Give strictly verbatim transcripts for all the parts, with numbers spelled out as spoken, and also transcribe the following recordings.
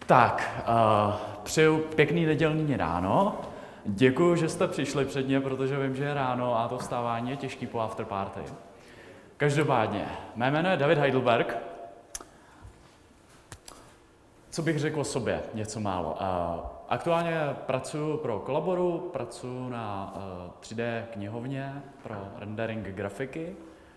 Tak, uh, přeju pěkný nedělní ráno. Děkuju, že jste přišli předně, protože vím, že je ráno a to vstávání je těžký po afterparty. Každopádně, mé jméno je David Heidelberg. Co bych řekl o sobě? Něco málo. Uh, aktuálně pracuji pro Kolaboru, pracuji na uh, tři dé knihovně pro rendering grafiky.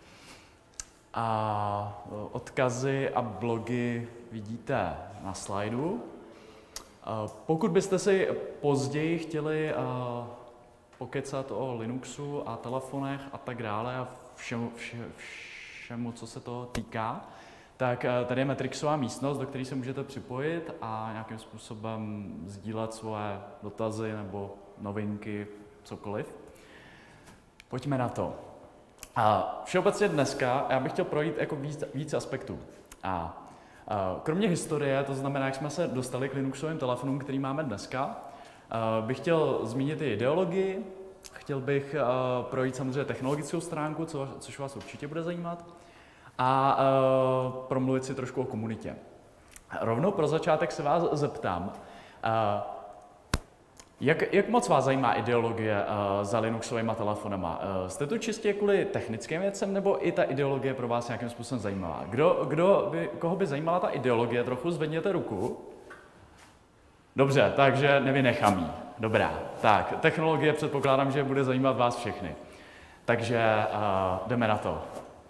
A odkazy a blogy vidíte na slajdu. Pokud byste si později chtěli pokecat o Linuxu a telefonech a tak dále a všemu, vše, všemu, co se toho týká, tak tady je Matrixová místnost, do které se můžete připojit a nějakým způsobem sdílet svoje dotazy nebo novinky, cokoliv. Pojďme na to. A všeobecně dneska já bych chtěl projít jako víc, víc aspektů. A, a kromě historie, to znamená, jak jsme se dostali k Linuxovým telefonům, který máme dneska, a, bych chtěl zmínit i ideologii, chtěl bych a, projít samozřejmě technologickou stránku, co, což vás určitě bude zajímat, a, a promluvit si trošku o komunitě. Rovnou pro začátek se vás zeptám, a, Jak, jak moc vás zajímá ideologie uh, za Linuxovými telefonama? Uh, jste tu čistě kvůli technickým věcem, nebo i ta ideologie pro vás nějakým způsobem zajímavá? Kdo, kdo by, koho by zajímala ta ideologie? Trochu zvedněte ruku. Dobře, takže nevynechám jí. Dobrá. Tak, technologie předpokládám, že bude zajímat vás všechny. Takže uh, jdeme na to.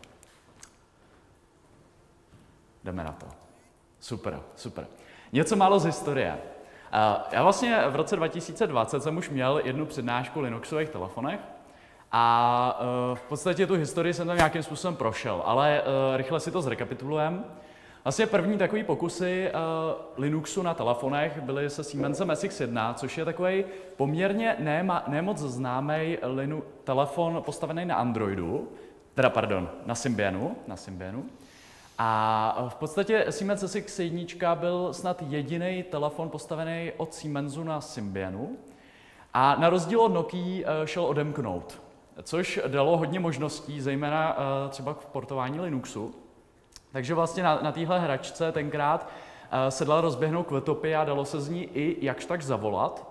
Jdeme na to. Super, super. Něco málo z historie. Já vlastně v roce dva tisíce dvacet jsem už měl jednu přednášku o Linuxových telefonech a v podstatě tu historii jsem tam nějakým způsobem prošel, ale rychle si to zrekapitulujeme. Vlastně první takový pokusy Linuxu na telefonech byly se Siemensem S X jedna, což je takový poměrně nemoc známý Linux, telefon postavený na Androidu, teda pardon, na Symbianu, na Symbianu. A v podstatě Siemens S X jedna byl snad jediný telefon postavený od Siemensu na Symbianu a na rozdíl od Nokia šel odemknout, což dalo hodně možností, zejména třeba k portování Linuxu. Takže vlastně na, na téhle hračce tenkrát se dala rozběhnout kvotopy a dalo se z ní i jakž tak zavolat.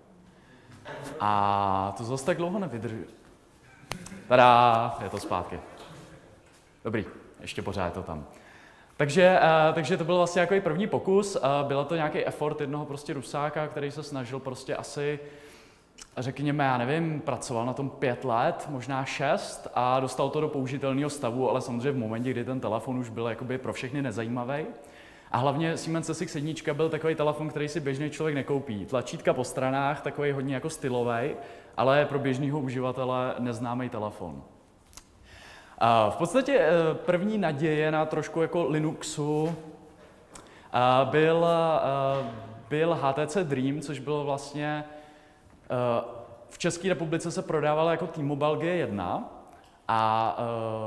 A to zase tak dlouho nevydrží. Tada, je to zpátky. Dobrý. Ještě pořád je to tam. Takže, uh, takže to byl vlastně jako první pokus. Uh, byl to nějaký effort jednoho prostě Rusáka, který se snažil prostě asi, řekněme, já nevím, pracoval na tom pět let, možná šest a dostal to do použitelného stavu, ale samozřejmě v momentě, kdy ten telefon už byl jakoby pro všechny nezajímavý. A hlavně Siemens S X jedna byl takový telefon, který si běžný člověk nekoupí. Tlačítka po stranách, takový hodně jako stylový, ale pro běžného uživatele neznámý telefon. V podstatě první naděje na trošku jako Linuxu byl, byl H T C Dream, což bylo vlastně v České republice se prodávalo jako T-Mobile G jedna a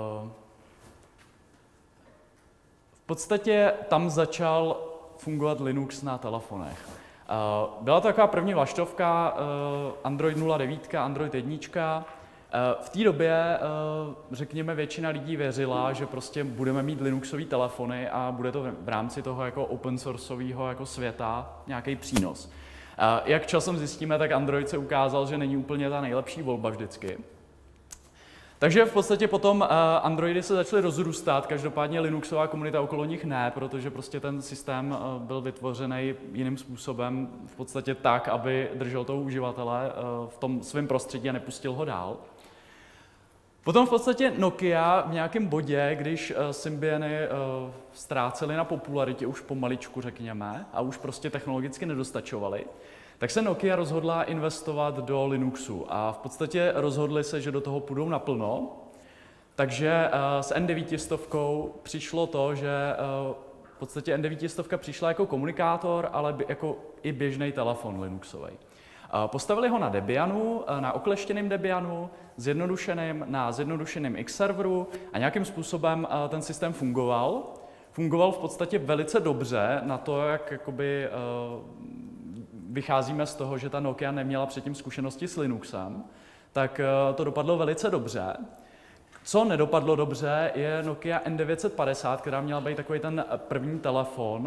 v podstatě tam začal fungovat Linux na telefonech. Byla to taková první vlaštovka Android nula devět, Android jedna. V té době, řekněme, většina lidí věřila, že prostě budeme mít Linuxové telefony a bude to v rámci toho jako open sourceového jako světa nějaký přínos. Jak časem zjistíme, tak Android se ukázal, že není úplně ta nejlepší volba vždycky. Takže v podstatě potom Androidy se začaly rozrůstat, každopádně Linuxová komunita okolo nich ne, protože prostě ten systém byl vytvořený jiným způsobem, v podstatě tak, aby držel toho uživatele v tom svém prostředí a nepustil ho dál. Potom v podstatě Nokia v nějakém bodě, když Symbiany ztrácely na popularitě už pomaličku, řekněme, a už prostě technologicky nedostačovaly, tak se Nokia rozhodla investovat do Linuxu a v podstatě rozhodli se, že do toho půjdou naplno. Takže s N devět set přišlo to, že v podstatě N devět set přišla jako komunikátor, ale jako i běžný telefon Linuxový. Postavili ho na Debianu, na okleštěném Debianu, zjednodušeným na zjednodušeném X-serveru a nějakým způsobem ten systém fungoval. Fungoval v podstatě velice dobře na to, jak jakoby, vycházíme z toho, že ta Nokia neměla předtím zkušenosti s Linuxem, tak to dopadlo velice dobře. Co nedopadlo dobře, je Nokia N devět set padesát, která měla být takový ten první telefon,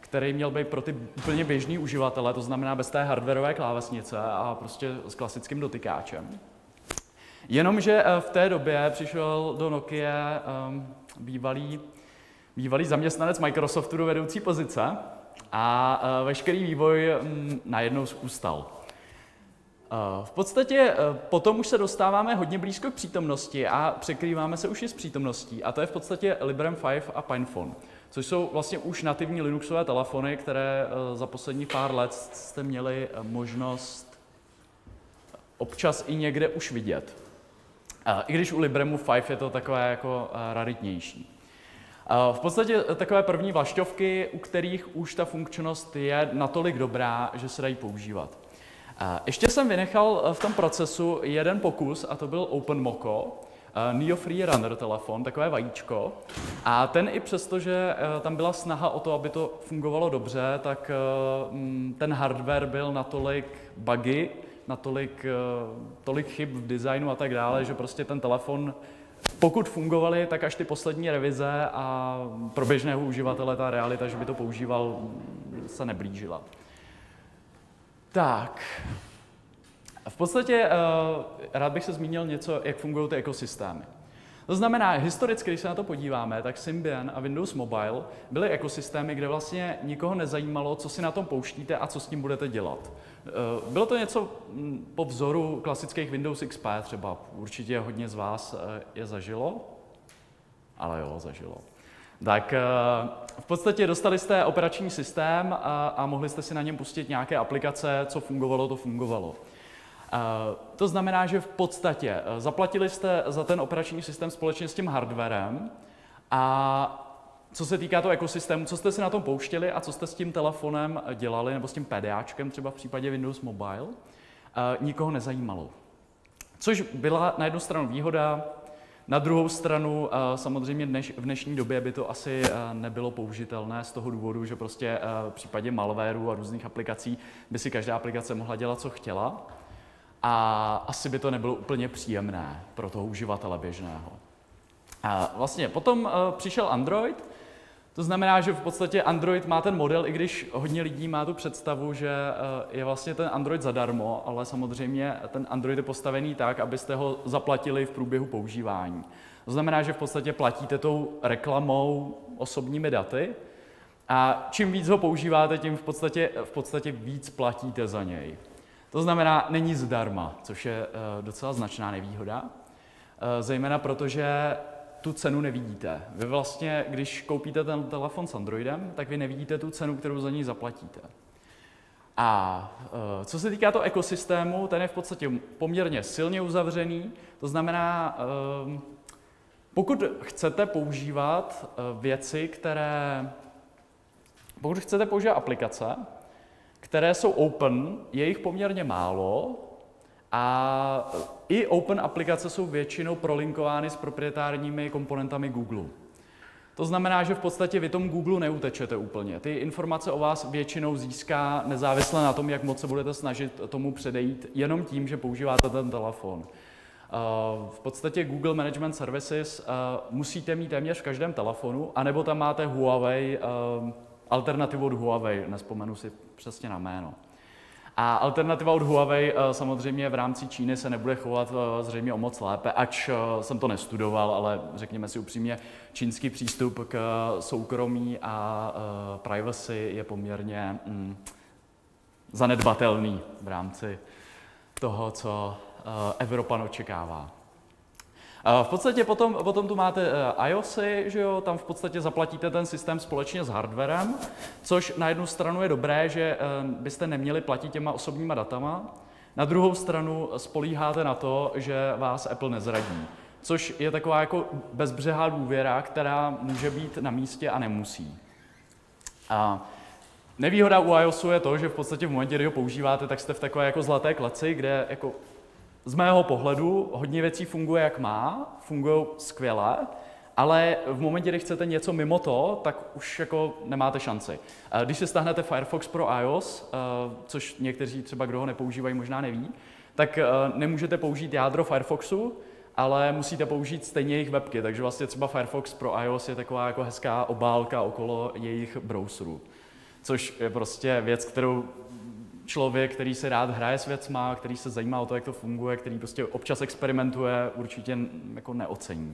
který měl být pro ty úplně běžný uživatele, to znamená bez té hardwareové klávesnice a prostě s klasickým dotykáčem. Jenomže v té době přišel do Nokia um, bývalý, bývalý zaměstnanec Microsoftu do vedoucí pozice a uh, veškerý vývoj um, najednou ustal. Uh, v podstatě uh, potom už se dostáváme hodně blízko k přítomnosti a překrýváme se už i s přítomností a to je v podstatě Librem pět a PinePhone, což jsou vlastně už nativní Linuxové telefony, které uh, za poslední pár let jste měli uh, možnost občas i někde už vidět. I když u Libremu pět je to takové jako raritnější. V podstatě takové první vlašťovky, u kterých už ta funkčnost je natolik dobrá, že se dají používat. Ještě jsem vynechal v tom procesu jeden pokus, a to byl OpenMoko, Neo Free Runner telefon, takové vajíčko. A ten i přesto, že tam byla snaha o to, aby to fungovalo dobře, tak ten hardware byl natolik buggy, natolik tolik chyb v designu a tak dále, že prostě ten telefon, pokud fungovaly, tak až ty poslední revize a pro běžného uživatele ta realita, že by to používal, se neblížila. Tak, v podstatě rád bych se zmínil něco, jak fungují ty ekosystémy. To znamená, historicky, když se na to podíváme, tak Symbian a Windows Mobile byly ekosystémy, kde vlastně nikoho nezajímalo, co si na tom pouštíte a co s tím budete dělat. Bylo to něco po vzoru klasických Windows X P třeba, určitě hodně z vás je zažilo, ale jo, zažilo. Tak v podstatě dostali jste operační systém a, a mohli jste si na něm pustit nějaké aplikace, co fungovalo, to fungovalo. To znamená, že v podstatě zaplatili jste za ten operační systém společně s tím hardwarem a co se týká toho ekosystému, co jste si na tom pouštěli a co jste s tím telefonem dělali, nebo s tím PDAčkem třeba v případě Windows Mobile, nikoho nezajímalo. Což byla na jednu stranu výhoda, na druhou stranu samozřejmě dneš, v dnešní době by to asi nebylo použitelné z toho důvodu, že prostě v případě malwareu a různých aplikací by si každá aplikace mohla dělat, co chtěla. A asi by to nebylo úplně příjemné pro toho uživatele běžného. A vlastně potom uh, přišel Android, to znamená, že v podstatě Android má ten model, i když hodně lidí má tu představu, že uh, je vlastně ten Android zadarmo, ale samozřejmě ten Android je postavený tak, abyste ho zaplatili v průběhu používání. To znamená, že v podstatě platíte tou reklamou, osobními daty a čím víc ho používáte, tím v podstatě, v podstatě víc platíte za něj. To znamená, není zdarma, což je uh, docela značná nevýhoda, uh, zejména proto, že tu cenu nevidíte. Vy vlastně, když koupíte ten telefon s Androidem, tak vy nevidíte tu cenu, kterou za něj zaplatíte. A uh, co se týká toho ekosystému, ten je v podstatě poměrně silně uzavřený, to znamená, uh, pokud chcete používat uh, věci, které, pokud chcete používat aplikace, které jsou open, je jich poměrně málo a i open aplikace jsou většinou prolinkovány s proprietárními komponentami Google. To znamená, že v podstatě vy tomu Google neutečete úplně. Ty informace o vás většinou získá nezávisle na tom, jak moc se budete snažit tomu předejít, jenom tím, že používáte ten telefon. V podstatě Google Management Services musíte mít téměř v každém telefonu, anebo tam máte Huawei, alternativu od Huawei, nespomenu si přesně na jméno. A alternativa od Huawei samozřejmě v rámci Číny se nebude chovat zřejmě o moc lépe, ač jsem to nestudoval, ale řekněme si upřímně, čínský přístup k soukromí a privacy je poměrně mm, zanedbatelný v rámci toho, co Evropan očekává. V podstatě potom, potom tu máte iOSy, že jo, tam v podstatě zaplatíte ten systém společně s hardwarem, což na jednu stranu je dobré, že byste neměli platit těma osobníma datama, na druhou stranu spolíháte na to, že vás Apple nezradí, což je taková jako bezbřehá důvěra, která může být na místě a nemusí. A nevýhoda u iOSu je to, že v podstatě v momentě, kdy ho používáte, tak jste v takové jako zlaté kleci, kde jako z mého pohledu hodně věcí funguje, jak má, fungují skvěle, ale v momentě, kdy chcete něco mimo to, tak už jako nemáte šanci. Když si stáhnete Firefox pro iOS, což někteří třeba, kdo ho nepoužívají, možná neví, tak nemůžete použít jádro Firefoxu, ale musíte použít stejně jejich webky, takže vlastně třeba Firefox pro iOS je taková jako hezká obálka okolo jejich browserů. což je prostě věc, kterou člověk, který se rád hraje s věcma, který se zajímá o to, jak to funguje, který prostě občas experimentuje, určitě jako neocení.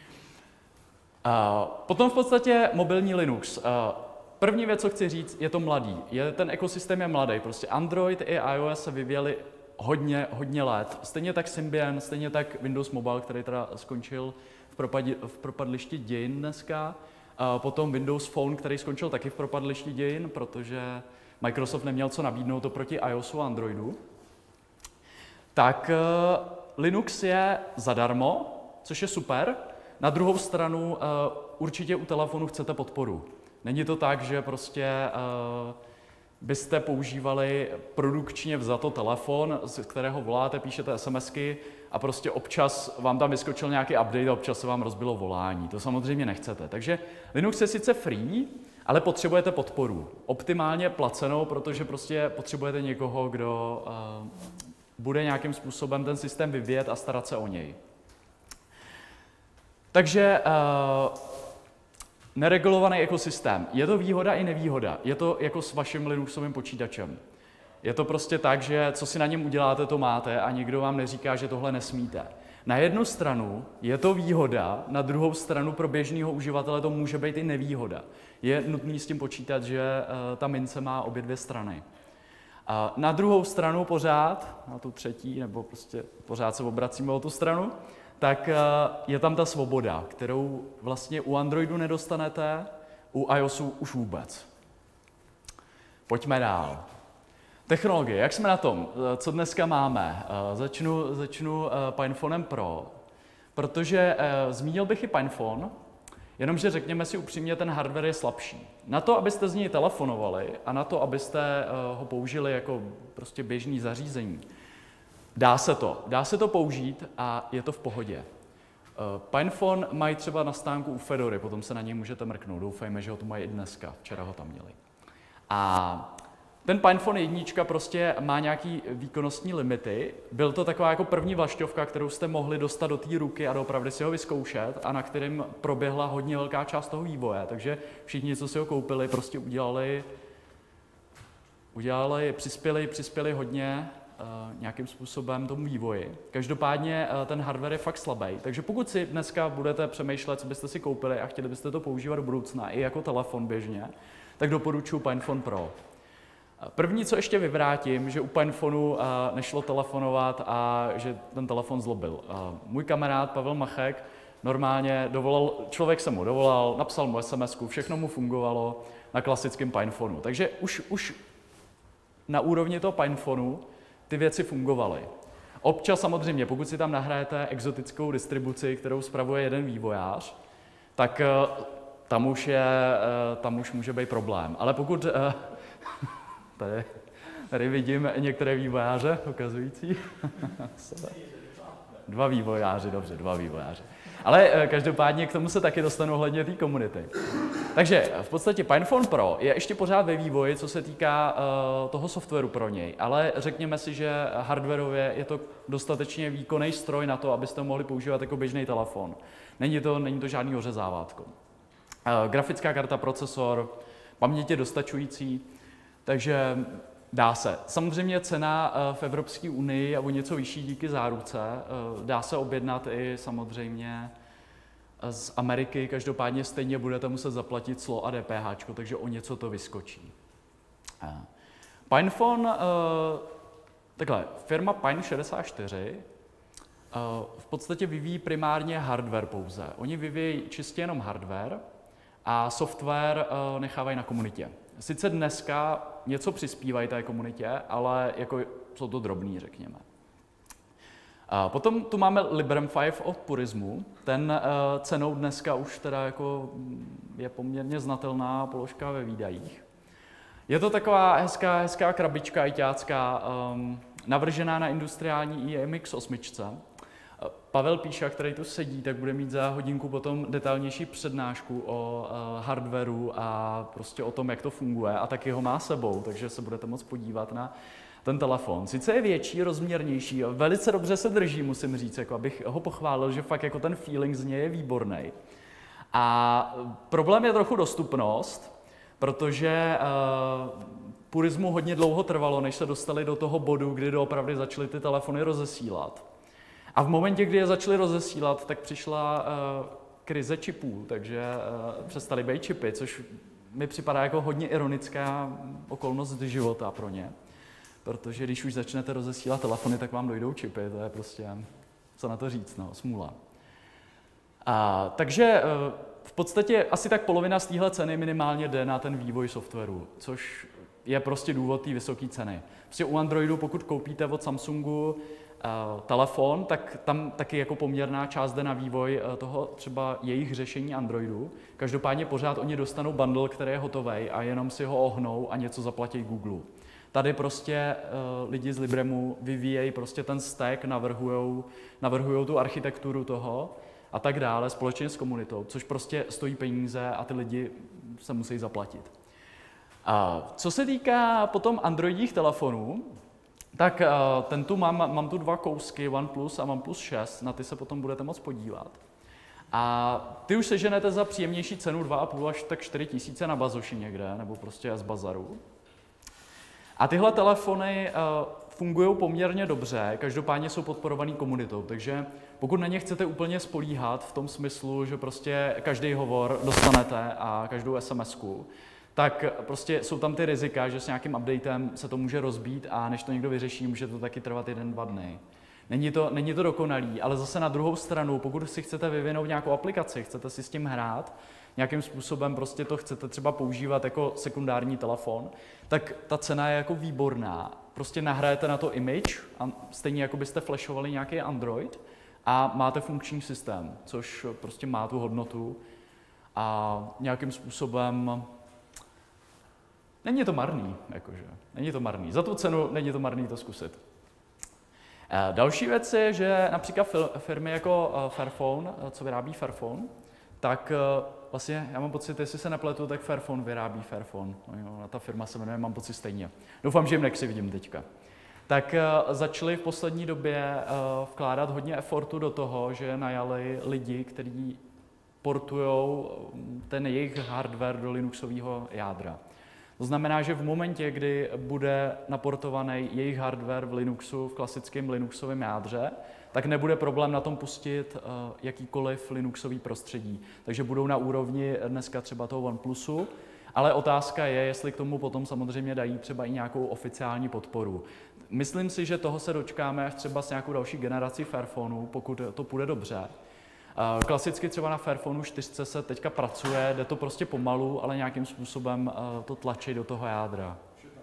Uh, potom v podstatě mobilní Linux. Uh, první věc, co chci říct, je to mladý. Je, ten ekosystém je mladý. Prostě Android i iOS se vyvíjeli hodně, hodně let. Stejně tak Symbian, stejně tak Windows Mobile, který teda skončil v, propadi, v propadlišti dějin dneska. Uh, potom Windows Phone, který skončil taky v propadlišti dějin, protože Microsoft neměl co nabídnout oproti iOSu a Androidu. Tak uh, Linux je zadarmo, což je super. Na druhou stranu uh, určitě u telefonu chcete podporu. Není to tak, že prostě uh, byste používali produkčně vzato telefon, z kterého voláte, píšete SMSky a prostě občas vám tam vyskočil nějaký update a občas se vám rozbilo volání. To samozřejmě nechcete. Takže Linux je sice free, ale potřebujete podporu. Optimálně placenou, protože prostě potřebujete někoho, kdo uh, bude nějakým způsobem ten systém vyvíjet a starat se o něj. Takže uh, neregulovaný ekosystém. Je to výhoda i nevýhoda. Je to jako s vaším Linuxovým počítačem. Je to prostě tak, že co si na něm uděláte, to máte a nikdo vám neříká, že tohle nesmíte. Na jednu stranu je to výhoda, na druhou stranu pro běžného uživatele to může být i nevýhoda. Je nutný s tím počítat, že uh, ta mince má obě dvě strany. A na druhou stranu pořád, na tu třetí, nebo prostě pořád se obracíme o tu stranu, tak je tam ta svoboda, kterou vlastně u Androidu nedostanete, u iOSu už vůbec. Pojďme dál. Technologie, jak jsme na tom? Co dneska máme? Začnu, začnu PinePhonem Pro, protože zmínil bych i PinePhone, jenomže řekněme si upřímně, ten hardware je slabší. Na to, abyste z něj telefonovali a na to, abyste ho použili jako prostě běžný zařízení, Dá se to. Dá se to použít a je to v pohodě. PinePhone mají třeba na stánku u Fedory, potom se na něj můžete mrknout. Doufejme, že ho tu mají i dneska. Včera ho tam měli. A ten PinePhone jednička prostě má nějaký výkonnostní limity. Byl to taková jako první vlašťovka, kterou jste mohli dostat do té ruky a doopravdy si ho vyzkoušet a na kterým proběhla hodně velká část toho vývoje. Takže všichni, co si ho koupili, prostě udělali, udělali přispěli, přispěli hodně nějakým způsobem tomu vývoji. Každopádně ten hardware je fakt slabý, takže pokud si dneska budete přemýšlet, co byste si koupili a chtěli byste to používat do budoucna i jako telefon běžně, tak doporučuji PinePhone Pro. První, co ještě vyvrátím, že u PinePhoneu nešlo telefonovat a že ten telefon zlobil. Můj kamarád Pavel Machek normálně dovolal, člověk se mu dovolal, napsal mu SMSku, všechno mu fungovalo na klasickém PinePhoneu. Takže už, už na úrovni toho PinePhoneu ty věci fungovaly. Občas samozřejmě, pokud si tam nahrajete exotickou distribuci, kterou spravuje jeden vývojář, tak tam už, je, tam už může být problém. Ale pokud... Tady, tady vidím některé vývojáře ukazující. Dva vývojáři, dobře, dva vývojáři. Ale každopádně k tomu se taky dostanu ohledně té komunity. Takže v podstatě PinePhone Pro je ještě pořád ve vývoji, co se týká uh, toho softwaru pro něj, ale řekněme si, že hardwarově je to dostatečně výkonný stroj na to, abyste ho mohli používat jako běžný telefon. Není to, není to žádný ořezávátko. Uh, grafická karta, procesor, paměť je dostačující, takže dá se. Samozřejmě cena uh, v Evropské unii je o něco vyšší díky záruce. Uh, dá se objednat i samozřejmě z Ameriky, každopádně stejně budete muset zaplatit clo a D P H, takže o něco to vyskočí. PinePhone, takhle, firma Pine šedesát čtyři v podstatě vyvíjí primárně hardware pouze. Oni vyvíjí čistě jenom hardware a software nechávají na komunitě. Sice dneska něco přispívají té komunitě, ale jako jsou to drobný, řekněme. A potom tu máme Librem pět od Purismu. Ten uh, cenou dneska už teda jako je poměrně znatelná položka ve výdajích. Je to taková hezká, hezká krabička ajťácká, um, navržená na industriální I M X osm. Pavel Píša, který tu sedí, tak bude mít za hodinku potom detailnější přednášku o uh, hardwareu a prostě o tom, jak to funguje. A taky ho má sebou, takže se budete moct podívat na ten telefon. Sice je větší, rozměrnější, velice dobře se drží, musím říct, jako abych ho pochválil, že fakt jako ten feeling z něj je výborný. A problém je trochu dostupnost, protože uh, purismu hodně dlouho trvalo, než se dostali do toho bodu, kdy doopravdy začaly ty telefony rozesílat. A v momentě, kdy je začaly rozesílat, tak přišla uh, krize čipů, takže uh, přestaly být čipy, což mi připadá jako hodně ironická okolnost života pro ně. Protože když už začnete rozesílat telefony, tak vám dojdou čipy, to je prostě, co na to říct, no, smůla. A, takže uh, v podstatě asi tak polovina z téhle ceny minimálně jde na ten vývoj softwaru, což je prostě důvod té vysoké ceny. Prostě u Androidu, pokud koupíte od Samsungu uh, telefon, tak tam taky jako poměrná část jde na vývoj uh, toho třeba jejich řešení Androidu. Každopádně pořád oni dostanou bundle, který je hotový a jenom si ho ohnou a něco zaplatí Google. Tady prostě uh, lidi z Libremu vyvíjejí prostě ten stack, navrhujou, navrhujou tu architekturu toho a tak dále společně s komunitou, což prostě stojí peníze a ty lidi se musí zaplatit. A co se týká potom androidních telefonů, tak uh, ten tu mám, mám tu dva kousky, OnePlus a OnePlus šest, na ty se potom budete moct podívat. A ty už seženete za příjemnější cenu dva a půl až tak čtyři tisíce na bazoši někde, nebo prostě z bazaru. A tyhle telefony uh, fungují poměrně dobře, každopádně jsou podporovaný komunitou, takže pokud na ně chcete úplně spolíhat v tom smyslu, že prostě každý hovor dostanete a každou SMSku, tak prostě jsou tam ty rizika, že s nějakým updatem se to může rozbít a než to někdo vyřeší, může to taky trvat jeden, dva dny. Není to, není to dokonalý, ale zase na druhou stranu, pokud si chcete vyvinout nějakou aplikaci, chcete si s tím hrát, nějakým způsobem prostě to chcete třeba používat jako sekundární telefon, tak ta cena je jako výborná. Prostě nahrajete na to image, a stejně jako byste flashovali nějaký Android a máte funkční systém, což prostě má tu hodnotu a nějakým způsobem není to marný, jakože. Není to marný. Za tu cenu není to marný to zkusit. Další věc je, že například firmy jako Fairphone, co vyrábí Fairphone, tak vlastně já mám pocit, jestli se nepletu, tak Fairphone vyrábí Fairphone. No, ta firma se jmenuje, mám pocit stejně. Doufám, že jim nekřivdím teďka. Tak začali v poslední době vkládat hodně efortu do toho, že najali lidi, kteří portujou ten jejich hardware do Linuxového jádra. To znamená, že v momentě, kdy bude naportovaný jejich hardware v Linuxu, v klasickém Linuxovém jádře, tak nebude problém na tom pustit uh, jakýkoliv Linuxový prostředí. Takže budou na úrovni dneska třeba toho OnePlusu, ale otázka je, jestli k tomu potom samozřejmě dají třeba i nějakou oficiální podporu. Myslím si, že toho se dočkáme až třeba s nějakou další generací Fairphoneu, pokud to půjde dobře. Klasicky třeba na Fairphoneu čtyři se teďka pracuje, jde to prostě pomalu, ale nějakým způsobem to tlačí do toho jádra.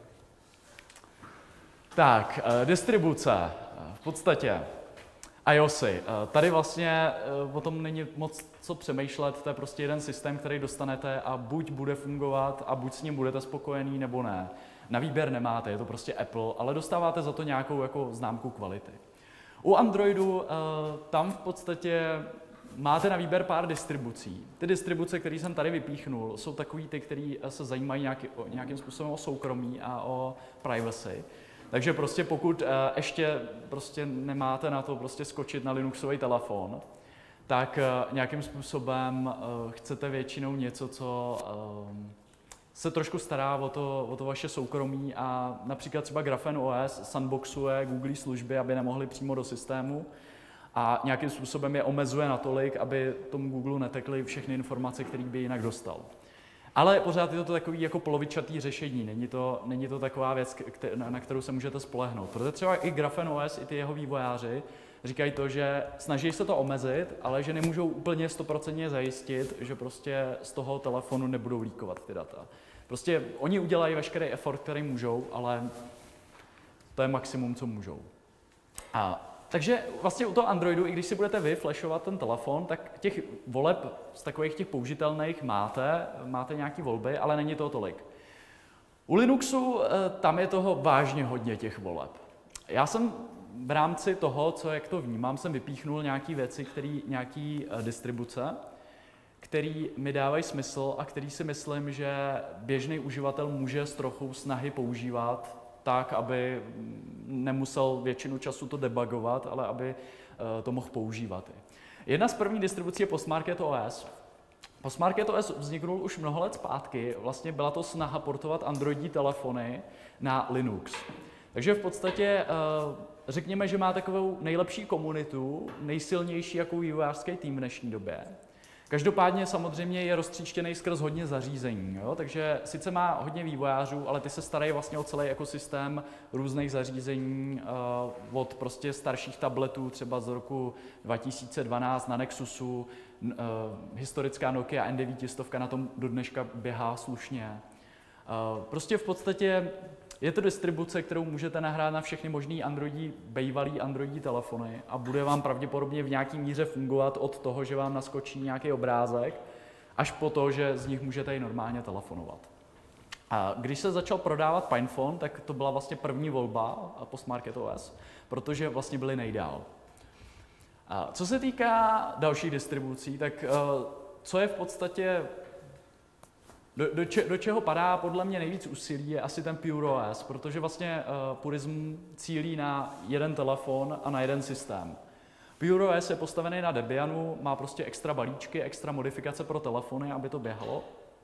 Tak, distribuce. V podstatě iOSy. Tady vlastně o tom není moc co přemýšlet, to je prostě jeden systém, který dostanete a buď bude fungovat a buď s ním budete spokojený, nebo ne. Na výběr nemáte, je to prostě Apple, ale dostáváte za to nějakou jako známku kvality. U Androidu tam v podstatě máte na výběr pár distribucí. Ty distribuce, které jsem tady vypíchnul, jsou takový ty, které se zajímají nějaký, o, nějakým způsobem o soukromí a o privacy. Takže prostě pokud uh, ještě prostě nemáte na to prostě skočit na Linuxový telefon, tak uh, nějakým způsobem uh, chcete většinou něco, co uh, se trošku stará o to, o to vaše soukromí a například třeba Graphene O S sandboxuje Google služby, aby nemohly přímo do systému a nějakým způsobem je omezuje natolik, aby tomu Google netekly všechny informace, které by jinak dostal. Ale pořád je to takový jako polovičatý řešení, není to, není to taková věc, na kterou se můžete spolehnout. Protože třeba i Graphene O S, i ty jeho vývojáři říkají to, že snaží se to omezit, ale že nemůžou úplně stoprocentně zajistit, že prostě z toho telefonu nebudou líkovat ty data. Prostě oni udělají veškerý effort, který můžou, ale to je maximum, co můžou. A takže vlastně u toho Androidu, i když si budete vy flashovat ten telefon, tak těch voleb z takových těch použitelných máte, máte nějaký volby, ale není toho tolik. U Linuxu tam je toho vážně hodně těch voleb. Já jsem v rámci toho, co jak to vnímám, jsem vypíchnul nějaké věci, který, nějaký distribuce, které mi dávají smysl a který si myslím, že běžný uživatel může s trochou snahy používat tak, aby nemusel většinu času to debugovat, ale aby to mohl používat. Jedna z prvních distribucí je Postmarket O S. PostmarketOS vzniknul už mnoho let zpátky, vlastně byla to snaha portovat androidní telefony na Linux. Takže v podstatě řekněme, že má takovou nejlepší komunitu, nejsilnější jako vývojářský tým v dnešní době. Každopádně samozřejmě je roztříštěný skrz hodně zařízení, jo? Takže sice má hodně vývojářů, ale ty se starají vlastně o celý ekosystém různých zařízení, uh, od prostě starších tabletů, třeba z roku dva tisíce dvanáct na Nexusu, uh, historická Nokia N devět set na tom do dneška běhá slušně. Uh, prostě v podstatě je to distribuce, kterou můžete nahrát na všechny možný androidí, bejvalý androidí telefony a bude vám pravděpodobně v nějaký míře fungovat od toho, že vám naskočí nějaký obrázek, až po to, že z nich můžete i normálně telefonovat. A když se začal prodávat PinePhone, tak to byla vlastně první volba PostmarketOS, protože vlastně byli nejdál. A co se týká dalších distribucí, tak co je v podstatě Do, do, če, do čeho padá podle mě nejvíc úsilí je asi ten PureOS, protože vlastně uh, Purism cílí na jeden telefon a na jeden systém. PureOS je postavený na Debianu, má prostě extra balíčky, extra modifikace pro telefony, aby to běhalo.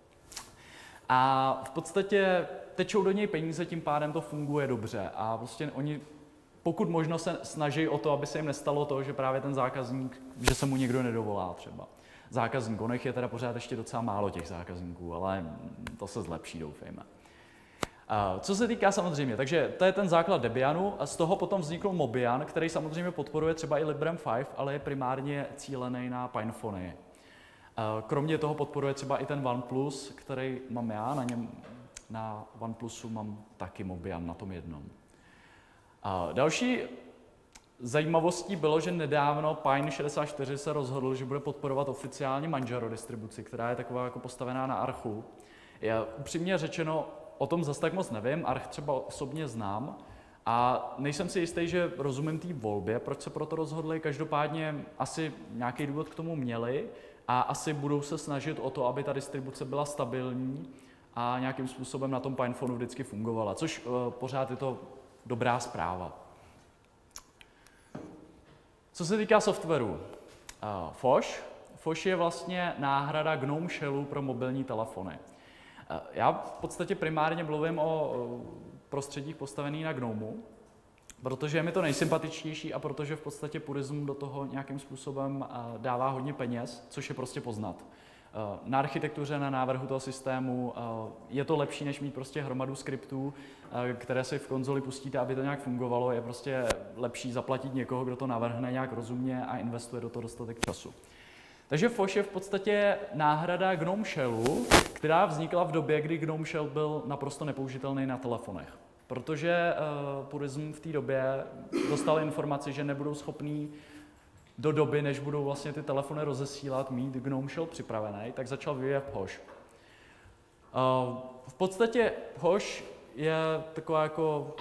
A v podstatě tečou do něj peníze, tím pádem to funguje dobře. A prostě oni pokud možno se snaží o to, aby se jim nestalo to, že právě ten zákazník, že se mu někdo nedovolá třeba. Zákazník, onech je teda pořád ještě docela málo těch zákazníků, ale to se zlepší, doufejme. Co se týká samozřejmě, takže to je ten základ Debianu a z toho potom vznikl Mobian, který samozřejmě podporuje třeba i Librem pět, ale je primárně cílený na PinePhony. Kromě toho podporuje třeba i ten OnePlus, který mám já, na něm na OnePlusu mám taky Mobian, na tom jednom. Další zajímavostí bylo, že nedávno Pine šedesát čtyři se rozhodl, že bude podporovat oficiálně Manjaro distribuci, která je taková jako postavená na Archu. Já upřímně řečeno o tom zase tak moc nevím, Arch třeba osobně znám a nejsem si jistý, že rozumím té volbě, proč se pro to rozhodli. Každopádně asi nějaký důvod k tomu měli a asi budou se snažit o to, aby ta distribuce byla stabilní a nějakým způsobem na tom PinePhoneu vždycky fungovala, což uh, pořád je to dobrá zpráva. Co se týká softwaru, uh, Phosh. Phosh je vlastně náhrada GNOME Shellu pro mobilní telefony. Uh, já v podstatě primárně mluvím o uh, prostředích postavených na GNOMeu, protože je mi to nejsympatičnější a protože v podstatě Purism do toho nějakým způsobem uh, dává hodně peněz, což je prostě poznat. Uh, na architektuře, na návrhu toho systému uh, je to lepší, než mít prostě hromadu skriptů, uh, které si v konzoli pustíte, aby to nějak fungovalo. Je prostě lepší zaplatit někoho, kdo to navrhne nějak rozumně a investuje do toho dostatek času. Takže Phosh je v podstatě náhrada GNOME Shellu, která vznikla v době, kdy GNOME Shell byl naprosto nepoužitelný na telefonech. Protože uh, Purism v té době dostal informaci, že nebudou schopní do doby, než budou vlastně ty telefony rozesílat, mít GNOME Shell připravený, tak začal vyvíjet Phosh. Uh, v podstatě Phosh je taková jako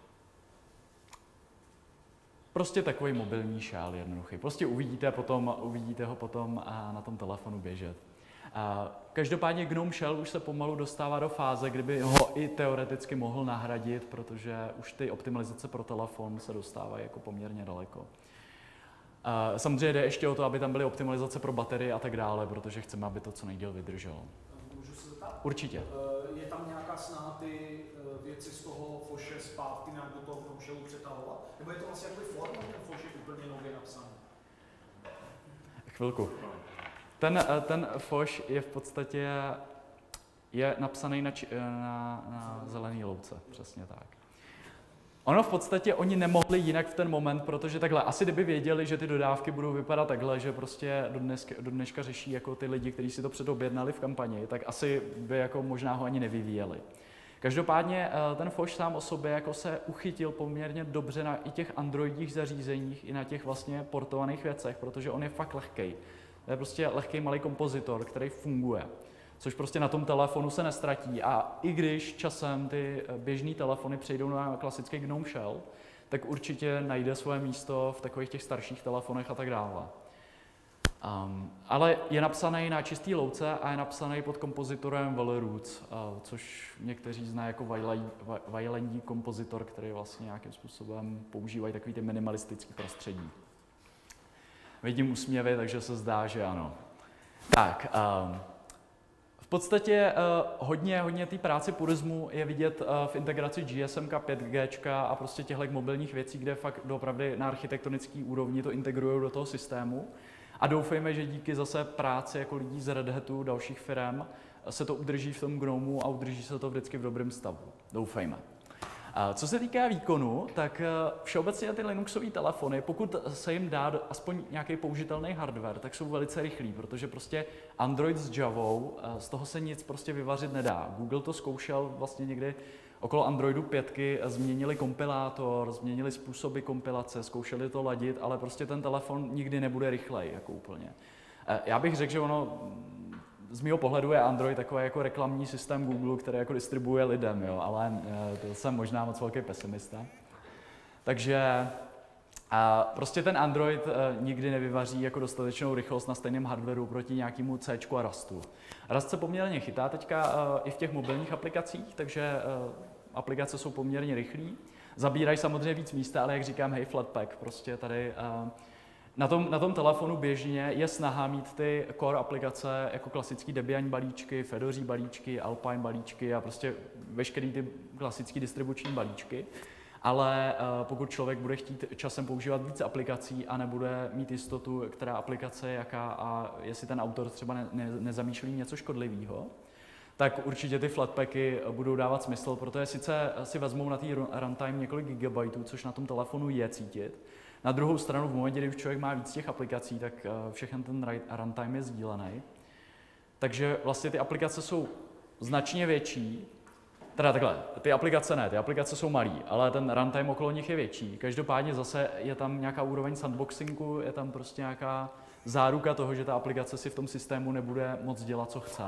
prostě takový mobilní shell jednoduchý. Prostě uvidíte, potom, uvidíte ho potom na tom telefonu běžet. Uh, každopádně GNOME Shell už se pomalu dostává do fáze, kdyby ho i teoreticky mohl nahradit, protože už ty optimalizace pro telefon se dostávají jako poměrně daleko. Uh, samozřejmě jde ještě o to, aby tam byly optimalizace pro baterii a tak dále, protože chceme, aby to co nejdéle vydrželo. Můžu se zeptat? Určitě. Uh, je tam nějaká snaha ty uh, věci z toho Phoshe zpátky nějak do toho GNOME Shellu přetahovat? Nebo je to vlastně jakoby forma, ten Phosh je úplně nově napsaný? Chvilku. Ten, ten Phosh je v podstatě je napsaný na, či, na, na zelený louce, přesně tak. Ono v podstatě oni nemohli jinak v ten moment, protože takhle, asi kdyby věděli, že ty dodávky budou vypadat takhle, že prostě do, dneska, do dneška řeší jako ty lidi, kteří si to předobjednali v kampani, tak asi by jako možná ho ani nevyvíjeli. Každopádně ten Phosh sám o sobě jako se uchytil poměrně dobře na i těch androidních zařízeních, i na těch vlastně portovaných věcech, protože on je fakt lehkej. To je prostě lehký malý kompozitor, který funguje, což prostě na tom telefonu se nestratí. A i když časem ty běžné telefony přejdou na klasický GNOME Shell, tak určitě najde svoje místo v takových těch starších telefonech a tak dále. Um, ale je napsaný na čistý louce a je napsaný pod kompozitorem Veleroots, uh, což někteří znají jako Waylandí kompozitor, který vlastně nějakým způsobem používají takový ty minimalistický prostředí. Vidím úsměvy, takže se zdá, že ano. Tak, um, v podstatě uh, hodně, hodně té práce purismu je vidět uh, v integraci G S M, pět G a prostě těchto mobilních věcí, kde fakt doopravdy na architektonické úrovni to integrují do toho systému. A doufejme, že díky zase práci jako lidí z Red Hatu, dalších firm, se to udrží v tom Gnomu a udrží se to vždycky v dobrém stavu. Doufejme. Co se týká výkonu, tak všeobecně ty Linuxové telefony, pokud se jim dá aspoň nějaký použitelný hardware, tak jsou velice rychlí, protože prostě Android s Javou, z toho se nic prostě vyvařit nedá. Google to zkoušel vlastně někdy okolo Androidu pět, změnili kompilátor, změnili způsoby kompilace, zkoušeli to ladit, ale prostě ten telefon nikdy nebude rychlej, jako úplně. Já bych řekl, že ono z mého pohledu je Android takový jako reklamní systém Google, který jako distribuuje lidem, jo, ale to jsem možná moc velký pesimista. Takže a prostě ten Android nikdy nevyvaří jako dostatečnou rychlost na stejném hardwareu proti nějakému C a Rustu. Rust se poměrně chytá teďka i v těch mobilních aplikacích, takže aplikace jsou poměrně rychlý. Zabírají samozřejmě víc místa, ale jak říkám, hej, Flatpak, prostě tady Na tom, na tom telefonu běžně je snaha mít ty core aplikace jako klasický Debian balíčky, Fedoří balíčky, Alpine balíčky a prostě veškerý ty klasický distribuční balíčky. Ale uh, pokud člověk bude chtít časem používat více aplikací a nebude mít jistotu, která aplikace je jaká a jestli ten autor třeba ne, ne, nezamýšlí něco škodlivého, tak určitě ty Flatpaky budou dávat smysl, protože sice si vezmou na té runtime několik gigabajtů, což na tom telefonu je cítit. Na druhou stranu, v momentě, kdy už člověk má víc těch aplikací, tak všechen ten runtime je sdílený. Takže vlastně ty aplikace jsou značně větší. Teda takhle, ty aplikace ne, ty aplikace jsou malý, ale ten runtime okolo nich je větší. Každopádně zase je tam nějaká úroveň sandboxingu, je tam prostě nějaká záruka toho, že ta aplikace si v tom systému nebude moc dělat, co chce.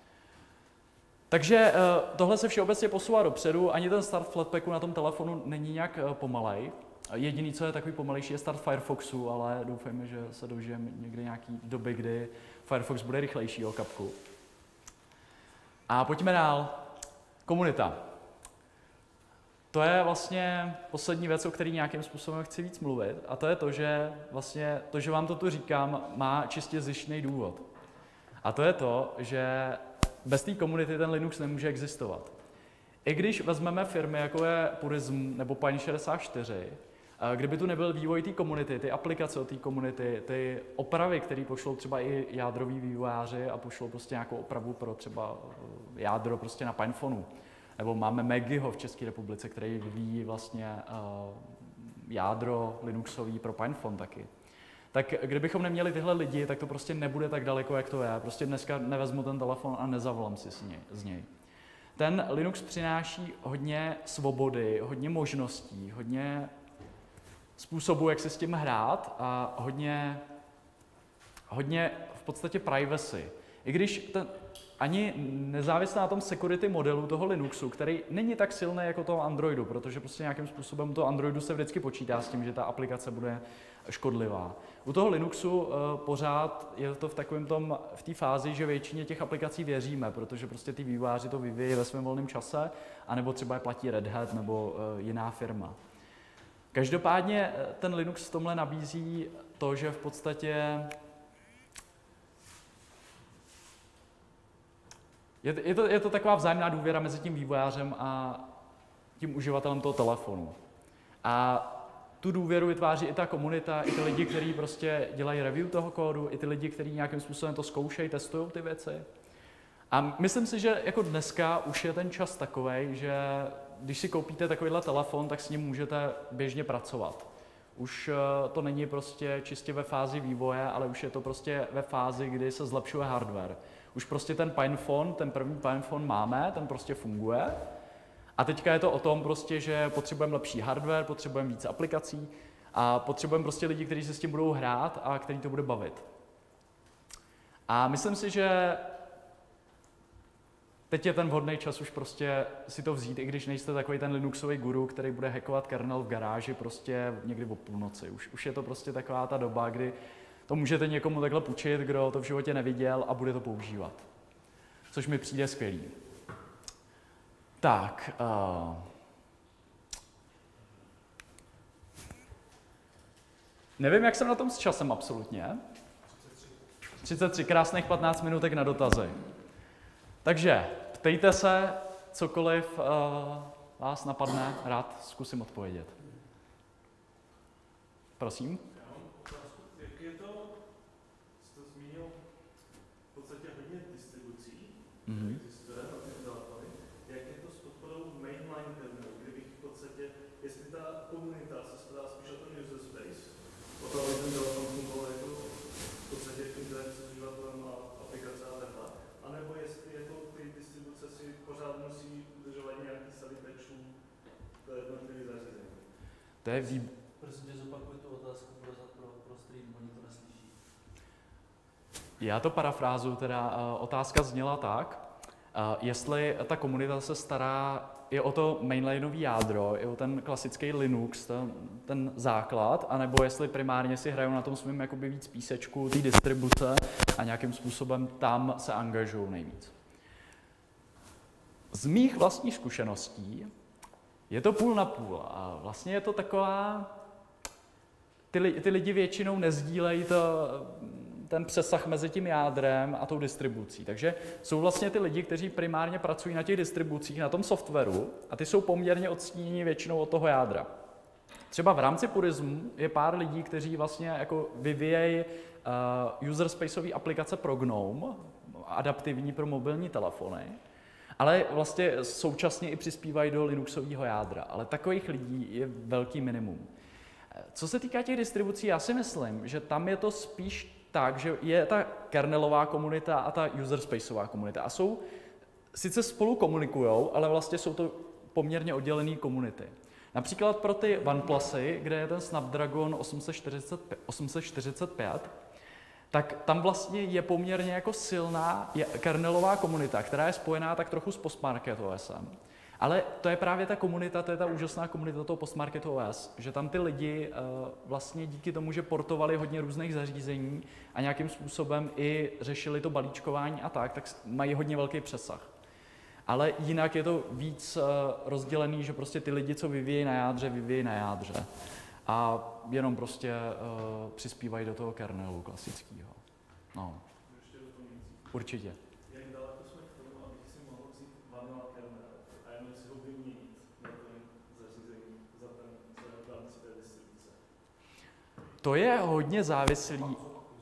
Takže tohle se všeobecně posouvá dopředu, ani ten start Flatpaku na tom telefonu není nějak pomalej. Jediný, co je takový pomalejší, je start Firefoxu, ale doufejme, že se dožijeme někdy nějaký doby, kdy Firefox bude rychlejší o kapku. A pojďme dál. Komunita. To je vlastně poslední věc, o které nějakým způsobem chci víc mluvit, a to je to, že vlastně to, že vám to tu říkám, má čistě zištný důvod. A to je to, že bez té komunity ten Linux nemůže existovat. I když vezmeme firmy, jako je Purism nebo Pine šedesát čtyři, kdyby tu nebyl vývoj té komunity, ty aplikace od té komunity, ty opravy, které pošlou třeba i jádroví vývojáři a pošlou prostě nějakou opravu pro třeba jádro prostě na PinePhonu. Nebo máme Maggieho v České republice, který vyvíjí vlastně jádro Linuxový pro PinePhone taky. Tak kdybychom neměli tyhle lidi, tak to prostě nebude tak daleko, jak to je. Prostě dneska nevezmu ten telefon a nezavolám si z něj. Ten Linux přináší hodně svobody, hodně možností, hodně způsobů, jak si s tím hrát a hodně, hodně v podstatě privacy. I když ten, ani nezávisle na tom security modelu toho Linuxu, který není tak silný jako toho Androidu, protože prostě nějakým způsobem toho Androidu se vždycky počítá s tím, že ta aplikace bude škodlivá. U toho Linuxu uh, pořád je to v takovém tom, v té fázi, že většině těch aplikací věříme, protože prostě ty vývojáři to vyvíjí ve svém volném čase, anebo třeba je platí Red Hat nebo uh, jiná firma. Každopádně ten Linux v tomhle nabízí to, že v podstatě je, je, to, je to taková vzájemná důvěra mezi tím vývojářem a tím uživatelem toho telefonu. A tu důvěru vytváří i ta komunita, i ty lidi, kteří prostě dělají review toho kódu, i ty lidi, kteří nějakým způsobem to zkoušejí, testují ty věci. A myslím si, že jako dneska už je ten čas takovej, že když si koupíte takovýhle telefon, tak s ním můžete běžně pracovat. Už to není prostě čistě ve fázi vývoje, ale už je to prostě ve fázi, kdy se zlepšuje hardware. Už prostě ten PinePhone, ten první PinePhone máme, ten prostě funguje. A teďka je to o tom prostě, že potřebujeme lepší hardware, potřebujeme více aplikací a potřebujeme prostě lidi, kteří se s tím budou hrát a který to bude bavit. A myslím si, že teď je ten vhodný čas už prostě si to vzít, i když nejste takový ten Linuxový guru, který bude hackovat kernel v garáži prostě někdy o půlnoci. Už, už je to prostě taková ta doba, kdy to můžete někomu takhle půjčit, kdo to v životě neviděl a bude to používat. Což mi přijde skvělý. Tak. Uh... Nevím, jak jsem na tom s časem absolutně. třicet tři krásných patnáct minutek na dotazy. Takže ptejte se, cokoliv uh, vás napadne, rád zkusím odpovědět. Prosím. Já mám otázku, jak je to, jste zmínil v podstatě hodně distribucí, mm-hmm. existuje na ty telefony, jak je to s podporou mainline terminů, kdybych v podstatě, jestli ta komunita se stará spíš o ten user space, o to, aby ten telefon fungoval jako v podstatě v interakci s uživatelem a aplikace a takhle, anebo jestli jako ty distribuce si pořád musí udržovat nějaký sady patchů do jednotlivých zařízení. To je vý... Prosím tě, zopakuj tu otázku pro, pro, pro stream, oni to neslyší. Já to parafrázuju, teda uh, otázka zněla tak, uh, jestli ta komunita se stará i o to mainlineový jádro, i o ten klasický Linux, ten, ten základ, anebo jestli primárně si hrajou na tom svým jakoby víc písečku, té distribuce a nějakým způsobem tam se angažují nejvíc. Z mých vlastních zkušeností je to půl na půl a vlastně je to taková, ty, ty lidi většinou nezdílejí to, ten přesah mezi tím jádrem a tou distribucí. Takže jsou vlastně ty lidi, kteří primárně pracují na těch distribucích, na tom softwaru a ty jsou poměrně odstíněni většinou od toho jádra. Třeba v rámci Purismu je pár lidí, kteří vlastně jako vyvíjejí uh, user spaceové aplikace pro Gnome, adaptivní pro mobilní telefony, ale vlastně současně i přispívají do Linuxového jádra. Ale takových lidí je velký minimum. Co se týká těch distribucí, já si myslím, že tam je to spíš tak, že je ta kernelová komunita a ta user spaceová komunita. A jsou, sice spolu komunikujou, ale vlastně jsou to poměrně oddělené komunity. Například pro ty OnePlusy, kde je ten Snapdragon osm set čtyřicet pět, tak tam vlastně je poměrně jako silná kernelová komunita, která je spojená tak trochu s Postmarket O S em. Ale to je právě ta komunita, to je ta úžasná komunita toho Postmarket O S, že tam ty lidi uh, vlastně díky tomu, že portovali hodně různých zařízení a nějakým způsobem i řešili to balíčkování a tak, tak mají hodně velký přesah. Ale jinak je to víc uh, rozdělený, že prostě ty lidi, co vyvíjejí na jádře, vyvíjejí na jádře. A jenom prostě uh, přispívají do toho kernelu klasického. No. Určitě. Jak daleko jsme k tomu, abych si mohl vzít vanilla kernel a jenom si ho vyměnit na ten zařízení za ten za rámci té distribuce? To je hodně závislý.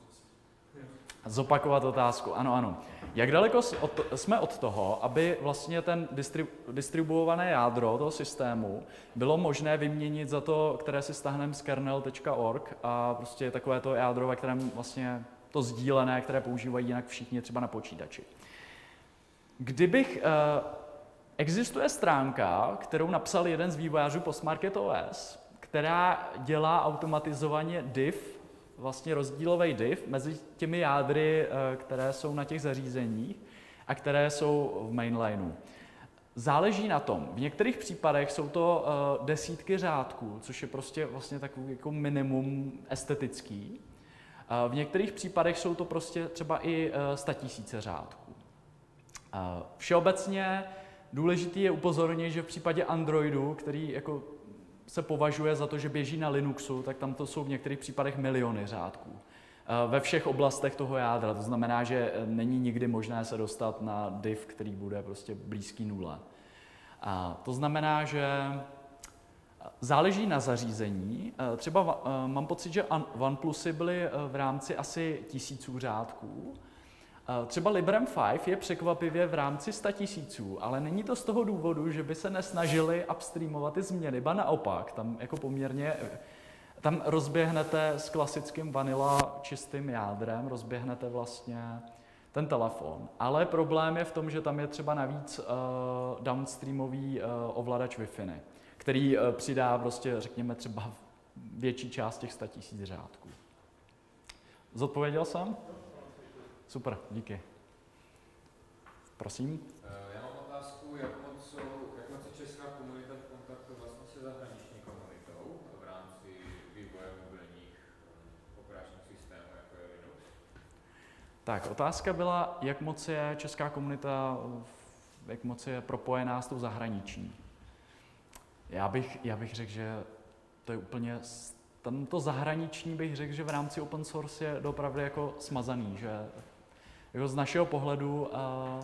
Zopakovat otázku, ano, ano. Jak daleko od, jsme od toho, aby vlastně ten distribu, distribuované jádro toho systému bylo možné vyměnit za to, které si stáhneme z kernel tečka org a prostě takové to jádro, ve kterém vlastně to sdílené, které používají jinak všichni třeba na počítači. Kdybych, eh, existuje stránka, kterou napsal jeden z vývojářů Postmarket O S, která dělá automatizovaně div, vlastně rozdílový div mezi těmi jádry, které jsou na těch zařízeních a které jsou v mainlineu. Záleží na tom. V některých případech jsou to desítky řádků, což je prostě vlastně takový jako minimum estetický. V některých případech jsou to prostě třeba i statisíce řádků. Všeobecně důležitý je upozornit, že v případě Androidu, který jako se považuje za to, že běží na Linuxu, tak tam to jsou v některých případech miliony řádků. Ve všech oblastech toho jádra. To znamená, že není nikdy možné se dostat na div, který bude prostě blízký nule. A to znamená, že záleží na zařízení. Třeba mám pocit, že OnePlusy byly v rámci asi tisíců řádků. Třeba Librem pět je překvapivě v rámci sta tisíců, ale není to z toho důvodu, že by se nesnažili upstreamovat ty změny, ba naopak, tam jako poměrně, tam rozběhnete s klasickým vanilla čistým jádrem, rozběhnete vlastně ten telefon. Ale problém je v tom, že tam je třeba navíc uh, downstreamový uh, ovladač Wi-Fi, který uh, přidá prostě, řekněme, třeba větší část těch sta tisíc řádků. Zodpověděl jsem? Super, díky. Prosím. Já mám otázku, jak moc, jsou, jak moc je česká komunita v kontaktu vlastně se zahraniční komunitou v rámci vývoje mobilních operačních systémů, jako je Linux? Tak, otázka byla, jak moc je česká komunita, jak moc je propojená s tou zahraniční. Já bych, já bych řekl, že to je úplně tam to zahraniční bych řekl, že v rámci open source je opravdu jako smazaný, že jako z našeho pohledu uh,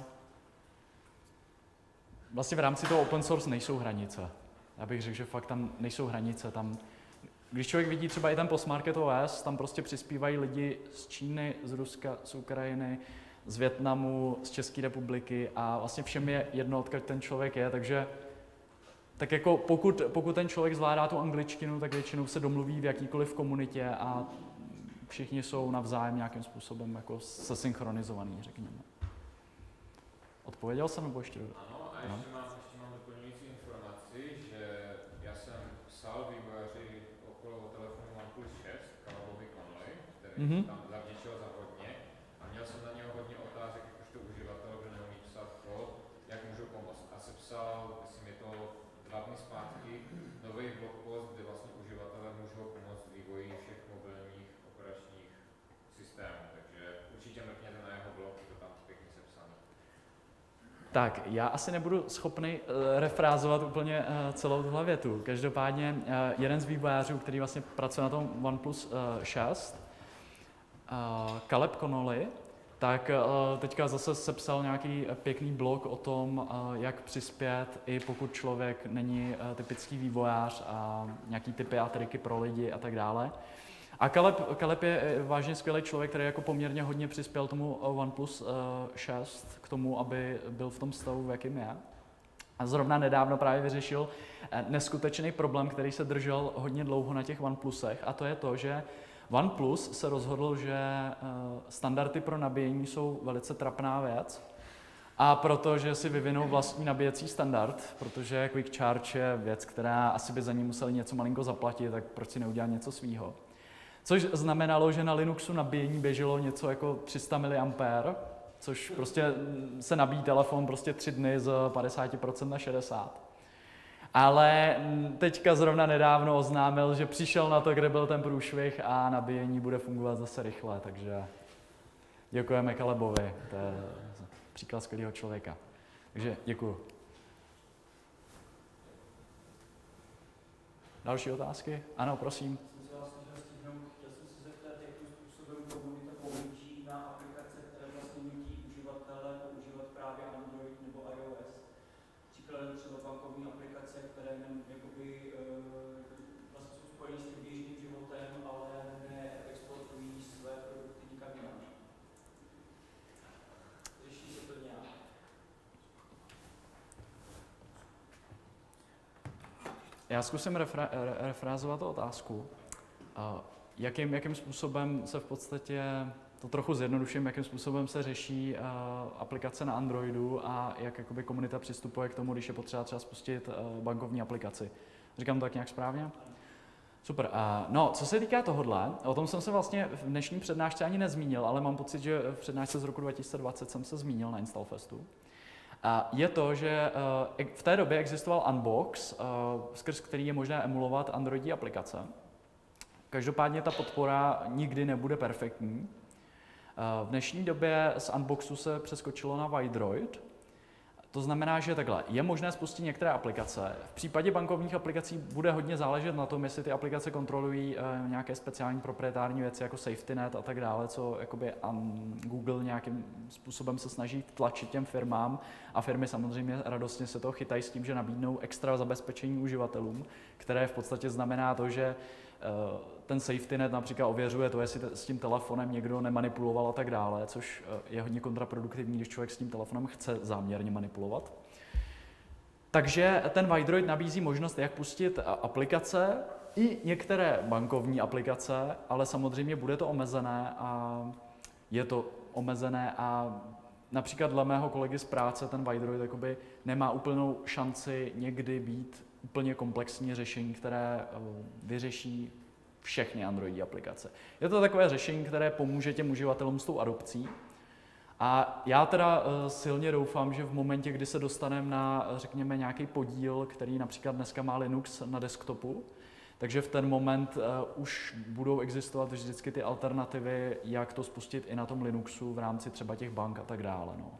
vlastně v rámci toho open source nejsou hranice. Já bych řekl, že fakt tam nejsou hranice. Tam, když člověk vidí třeba i ten Postmarket O S, tam prostě přispívají lidi z Číny, z Ruska, z Ukrajiny, z Vietnamu, z České republiky a vlastně všem je jedno, odkud ten člověk je, takže tak jako pokud, pokud ten člověk zvládá tu angličtinu, tak většinou se domluví v jakýkoliv komunitě a všichni jsou navzájem nějakým způsobem jako sesynchronizovaný, řekněme. Odpověděl jsem nebo ještě? Ano, a ještě mám, ještě mám doplňující informaci, že já jsem psal vývojáři okolo telefonu OnePlus šest, Calabovi Conley, který mm-hmm. tam zavděčil za hodně a měl jsem na něho hodně otázek, jakožto uživatel, že neumí psát kód, jak můžu pomoct. A sepsal, myslím, je to dva dny zpátky, nový blogpost, kde vlastně uživatelé můžou pomoct vývoji všech mobilních operačních systémů. Takže určitě mrkněte na jeho blog, je to tam pěkně sepsané. Tak, já asi nebudu schopný uh, refrázovat úplně uh, celou tuhle větu. Každopádně uh, jeden z vývojářů, který vlastně pracuje na tom OnePlus uh, šest, uh, Caleb Connolly, tak uh, teďka zase sepsal nějaký pěkný blog o tom, uh, jak přispět, i pokud člověk není uh, typický vývojář a nějaký tipy a triky pro lidi a tak dále. A Caleb, Caleb je vážně skvělý člověk, který jako poměrně hodně přispěl tomu OnePlus šest k tomu, aby byl v tom stavu, v jakým je. A zrovna nedávno právě vyřešil neskutečný problém, který se držel hodně dlouho na těch OnePlusech, a to je to, že OnePlus se rozhodl, že standardy pro nabíjení jsou velice trapná věc, a protože si vyvinou vlastní nabíjecí standard, protože Quick Charge je věc, která asi by za ní museli něco malinko zaplatit, tak proč si neudělat něco svýho. Což znamenalo, že na Linuxu nabíjení běželo něco jako tři sta miliampérů, což prostě se nabíjí telefon prostě tři dny z padesát procent na šedesát procent. Ale teďka zrovna nedávno oznámil, že přišel na to, kde byl ten průšvih a nabíjení bude fungovat zase rychle, takže děkujeme Calebovi, to je příklad skvělého člověka. Takže děkuju. Další otázky? Ano, prosím. Já zkusím refra- refrázovat tu otázku. Jakým, jakým způsobem se v podstatě, to trochu zjednoduším, jakým způsobem se řeší uh, aplikace na Androidu a jak jakoby komunita přistupuje k tomu, když je potřeba třeba spustit uh, bankovní aplikaci. Říkám to tak nějak správně? Super. Uh, no, co se týká tohodle, o tom jsem se vlastně v dnešní přednášce ani nezmínil, ale mám pocit, že v přednášce z roku dva tisíce dvacet jsem se zmínil na Installfestu. A je to, že v té době existoval Unbox, skrz který je možné emulovat Androidí aplikace. Každopádně ta podpora nikdy nebude perfektní. V dnešní době z Unboxu se přeskočilo na Widroid. To znamená, že takhle, je možné spustit některé aplikace. V případě bankovních aplikací bude hodně záležet na tom, jestli ty aplikace kontrolují uh, nějaké speciální proprietární věci jako SafetyNet a tak dále, co jakoby um, Google nějakým způsobem se snaží tlačit těm firmám, a firmy samozřejmě radostně se toho chytají s tím, že nabídnou extra zabezpečení uživatelům, které v podstatě znamená to, že uh, ten SafetyNet například ověřuje to, jestli s tím telefonem někdo nemanipuloval a tak dále, což je hodně kontraproduktivní, když člověk s tím telefonem chce záměrně manipulovat. Takže ten Widroid nabízí možnost, jak pustit aplikace, i některé bankovní aplikace, ale samozřejmě bude to omezené a je to omezené a například dle mého kolegy z práce ten Widroid jakoby nemá úplnou šanci někdy být úplně komplexní řešení, které vyřeší všechny Androidí aplikace. Je to takové řešení, které pomůže těm uživatelům s tou adopcí. A já teda uh, silně doufám, že v momentě, kdy se dostaneme na, řekněme, nějaký podíl, který například dneska má Linux na desktopu, takže v ten moment uh, už budou existovat vždycky ty alternativy, jak to spustit i na tom Linuxu v rámci třeba těch bank a tak dále. No.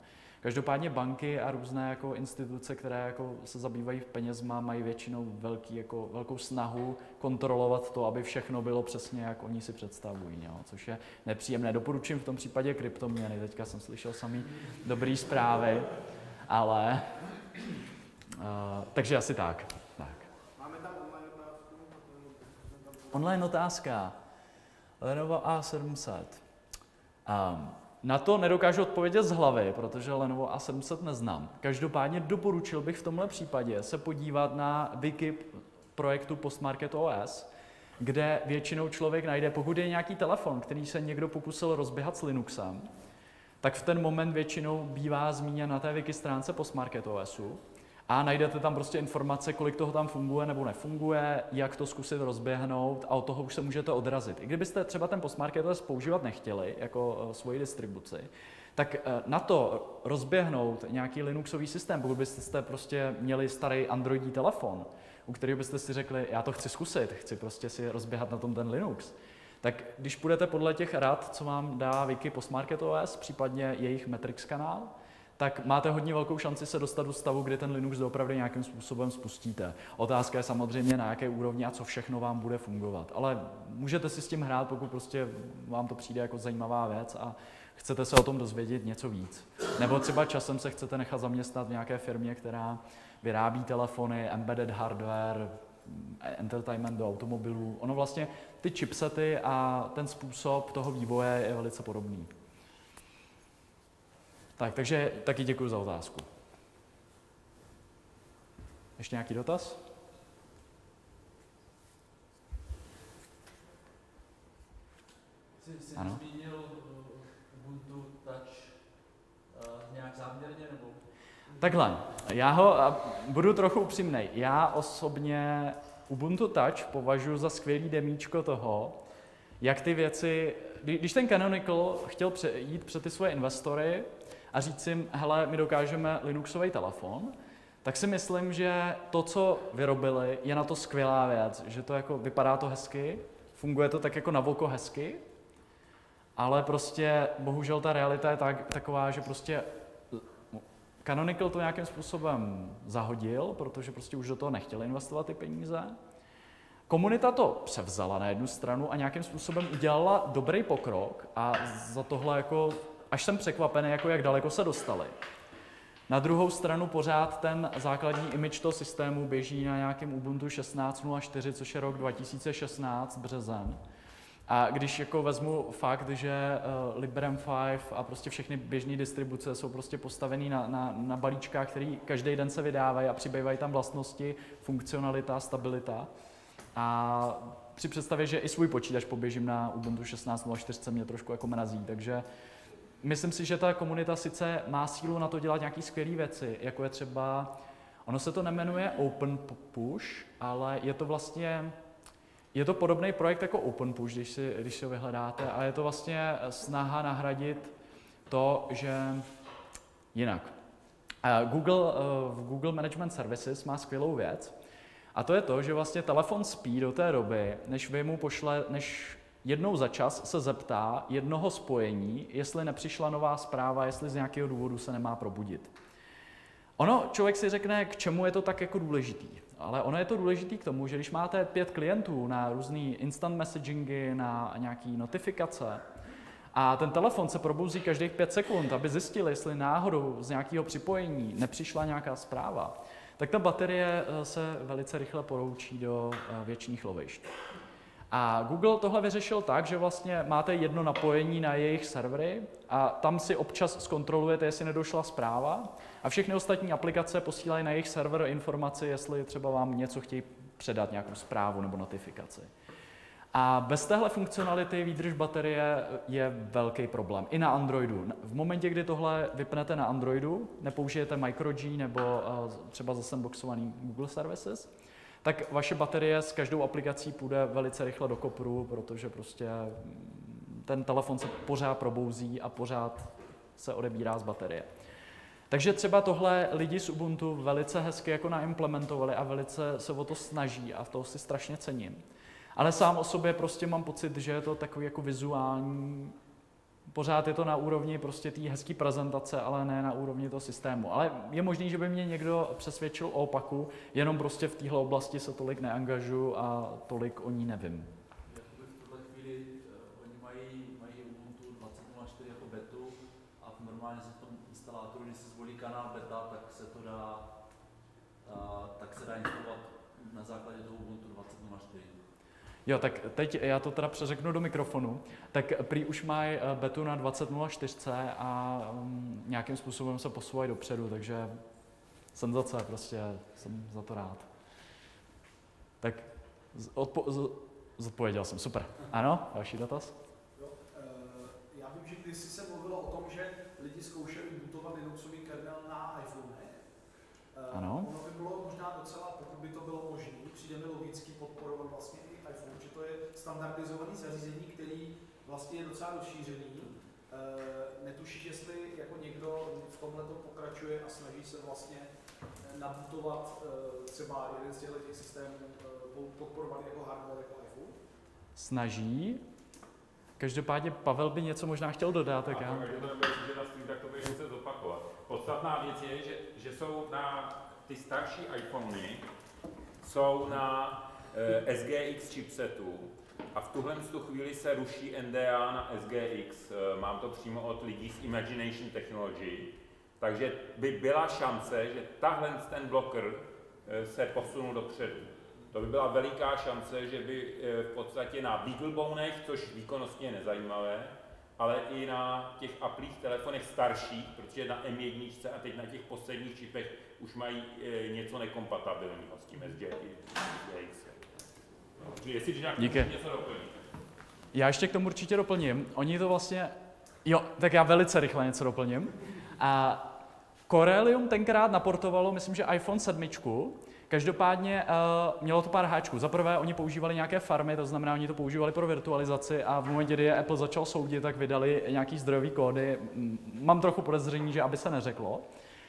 Každopádně banky a různé jako instituce, které jako se zabývají penězma, mají většinou velký, jako, velkou snahu kontrolovat to, aby všechno bylo přesně, jak oni si představují, jo? Což je nepříjemné. Doporučím v tom případě kryptoměny. Teďka jsem slyšel samý dobrý zprávy, ale... Uh, takže asi tak. tak. Máme tam online otázku? Online otázka. Lenovo A sedm set. Um, na to nedokážu odpovědět z hlavy, protože Lenovo A sedm set neznám. Každopádně doporučil bych v tomhle případě se podívat na wiki projektu Postmarket O S, kde většinou člověk najde, pokud je nějaký telefon, který se někdo pokusil rozběhat s Linuxem, tak v ten moment většinou bývá zmíněn na té wiki stránce Postmarket O S u. A najdete tam prostě informace, kolik toho tam funguje nebo nefunguje, jak to zkusit rozběhnout a od toho už se můžete odrazit. I kdybyste třeba ten Postmarket O S používat nechtěli jako svoji distribuci, tak na to rozběhnout nějaký Linuxový systém, pokud byste prostě měli starý Androidí telefon, u kterého byste si řekli, já to chci zkusit, chci prostě si rozběhat na tom ten Linux, tak když půjdete podle těch rad, co vám dá wiki Postmarket O S, případně jejich Metrix kanál, tak máte hodně velkou šanci se dostat do stavu, kdy ten Linux doopravdy nějakým způsobem spustíte. Otázka je samozřejmě, na jaké úrovni a co všechno vám bude fungovat. Ale můžete si s tím hrát, pokud prostě vám to přijde jako zajímavá věc a chcete se o tom dozvědět něco víc. Nebo třeba časem se chcete nechat zaměstnat v nějaké firmě, která vyrábí telefony, embedded hardware, entertainment do automobilů. Ono vlastně ty chipsety a ten způsob toho vývoje je velice podobný. Tak, takže taky děkuji za otázku. Ještě nějaký dotaz? Jsi, jsi Ano. zmínil Ubuntu Touch uh, nějak záměrně nebo? Takhle, já ho a budu trochu upřímnej. Já osobně Ubuntu Touch považuji za skvělý demíčko toho, jak ty věci, když ten Canonical chtěl jít před ty svoje investory a říct jim, hele, my dokážeme Linuxový telefon, tak si myslím, že to, co vyrobili, je na to skvělá věc, že to jako vypadá to hezky, funguje to tak jako na oko hezky, ale prostě bohužel ta realita je tak, taková, že prostě Canonical to nějakým způsobem zahodil, protože prostě už do toho nechtěli investovat ty peníze. Komunita to převzala na jednu stranu a nějakým způsobem udělala dobrý pokrok a za tohle jako, až jsem překvapený, jako jak daleko se dostali. Na druhou stranu pořád ten základní image toho systému běží na nějakém Ubuntu šestnáct nula čtyři, což je rok dva tisíce šestnáct, březen. A když jako vezmu fakt, že uh, Librem pět a prostě všechny běžné distribuce jsou prostě postavený na, na, na balíčkách, který každý den se vydávají a přibývají tam vlastnosti, funkcionalita, stabilita. A při představě, že i svůj počítač poběžím na Ubuntu šestnáct nula čtyři, mě trošku jako mrazí, takže myslím si, že ta komunita sice má sílu na to dělat nějaké skvělé věci, jako je třeba, ono se to nemenuje Open Push, ale je to vlastně, je to podobný projekt jako Open Push, když si, když si ho vyhledáte, a je to vlastně snaha nahradit to, že jinak. Google, v Google Management Services má skvělou věc, a to je to, že vlastně telefon spí do té doby, než vy mu pošle, než jednou za čas se zeptá jednoho spojení, jestli nepřišla nová zpráva, jestli z nějakého důvodu se nemá probudit. Ono, člověk si řekne, k čemu je to tak jako důležitý. Ale ono je to důležitý k tomu, že když máte pět klientů na různý instant messagingy, na nějaký notifikace a ten telefon se probouzí každých pět sekund, aby zjistil, jestli náhodou z nějakého připojení nepřišla nějaká zpráva, tak ta baterie se velice rychle poroučí do věčných lovišť. A Google tohle vyřešil tak, že vlastně máte jedno napojení na jejich servery a tam si občas zkontrolujete, jestli nedošla zpráva a všechny ostatní aplikace posílají na jejich server informaci, jestli třeba vám něco chtějí předat, nějakou zprávu nebo notifikaci. A bez téhle funkcionality výdrž baterie je velký problém. I na Androidu. V momentě, kdy tohle vypnete na Androidu, nepoužijete MicroG nebo třeba zasandboxovaný Google Services, tak vaše baterie s každou aplikací půjde velice rychle do kopru, protože prostě ten telefon se pořád probouzí a pořád se odebírá z baterie. Takže třeba tohle lidi z Ubuntu velice hezky jako naimplementovali a velice se o to snaží a toho si strašně cením. Ale sám o sobě prostě mám pocit, že je to takový jako vizuální pořád je to na úrovni prostě té hezké prezentace, ale ne na úrovni toho systému. Ale je možný, že by mě někdo přesvědčil o opaku, jenom prostě v téhle oblasti se tolik neangažuju a tolik o ní nevím. Jakoby v tuhle chvíli uh, oni mají, mají Ubuntu dvacet nula čtyři jako betu a normálně se v tom instalátoru, když se zvolí kanál beta, tak se to dá, uh, tak se dá instalovat na základě toho Ubuntu dvacet nula čtyři. Jo, tak teď já to teda přeřeknu do mikrofonu. Tak prý už mají betu na dvacet nula čtyři a um, nějakým způsobem se posouvají dopředu, takže senzace, prostě jsem za to rád. Tak odpo- z- zodpověděl jsem, super. Ano, další dotaz? Jo, e, já vím, že kdysi se mluvilo o tom, že lidi zkoušeli bootovat Linuxový kernel na iPhonech. E, Ano. Ono by bylo možná docela, pokud by to bylo možné, přijde mi logicky podporovat vlastně i iPhone, že to je standardizovaný zařízení, který vlastně je docela rozšířený. E, netušíš, jestli jako někdo v tomhle to pokračuje a snaží se vlastně nabootovat e, třeba jeden z těch systémů e, podporovaný jako hardware jako iPhone? Snaží. Každopádně Pavel by něco možná chtěl dodat, tak já... Takže to nebude slyšet na stream, tak to bych muset zopakovat. Podstatná věc je, že, že jsou na ty starší iPhony, jsou na eh, S G X chipsetu a v tuhle chvíli se ruší N D A na S G X. Eh, mám to přímo od lidí z Imagination Technology. Takže by byla šance, že tahle ten bloker eh, se posunul dopředu. To by byla veliká šance, že by eh, v podstatě na BeagleBonech, což výkonnostně je nezajímavé, ale i na těch Appleích telefonech starších, protože na M jedna a teď na těch posledních čipech už mají e, něco nekompatibilního s tím S G X. No, jestli nějak něco doplní. Já ještě k tomu určitě doplním. Oni to vlastně... Jo, tak já velice rychle něco doplním. A Corellium tenkrát naportovalo, myslím, že iPhone sedm. Každopádně uh, mělo to pár háčků. Za prvé, oni používali nějaké farmy, to znamená, oni to používali pro virtualizaci a v momentě, kdy je Apple začal soudit, tak vydali nějaký zdrojový kódy. Mám trochu podezření, že aby se neřeklo.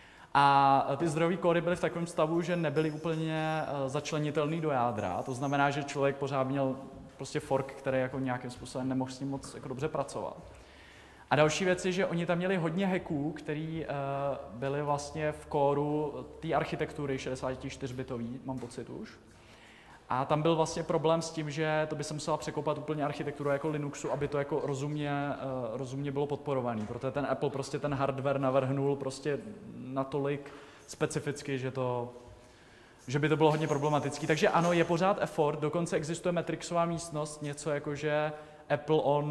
A ty zdrojové kódy byly v takovém stavu, že nebyly úplně uh, začlenitelný do jádra. To znamená, že člověk pořád měl prostě fork, který jako nějakým způsobem nemohl s ním moc jako dobře pracovat. A další věc je, že oni tam měli hodně hacků, který uh, byly vlastně v kóru té architektury šedesát čtyři bitový, mám pocit už. A tam byl vlastně problém s tím, že to by se musela překopat úplně architekturu jako Linuxu, aby to jako rozumně, uh, rozumně bylo podporovaný. Protože ten Apple prostě ten hardware navrhnul prostě natolik specificky, že to že by to bylo hodně problematický. Takže ano, je pořád effort, dokonce existuje Matrixová místnost, něco jako, že Apple on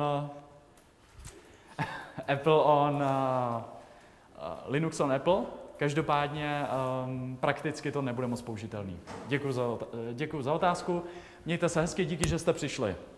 Apple on uh, uh, Linux on Apple. Každopádně um, prakticky to nebude moc použitelný. Děkuji za, děkuji za otázku. Mějte se hezky, díky, že jste přišli.